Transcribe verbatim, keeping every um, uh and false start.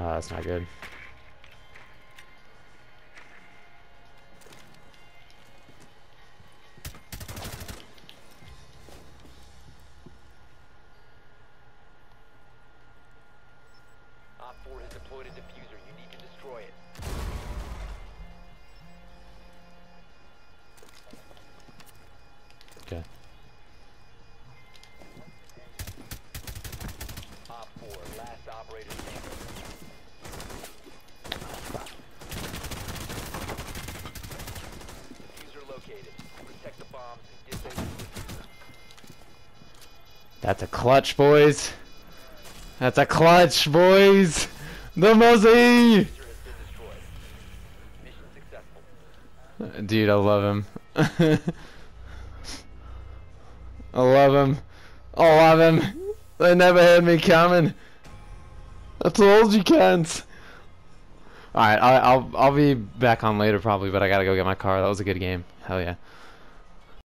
Oh, that's not good. Op four has deployed a diffuser. You need to destroy it. Okay. Op four, last operator standing. Diffuser located. Protect the bombs and disable the diffuser. That's a clutch, boys. That's a clutch, boys. The Mozzie. Diffuser has been destroyed. Mission successful. Dude, I love him. I love him. I love him. They never had me coming. I told you, cunts. Alright, I'll, I'll I'll be back on later probably, but I gotta go get my car. That was a good game. Hell yeah.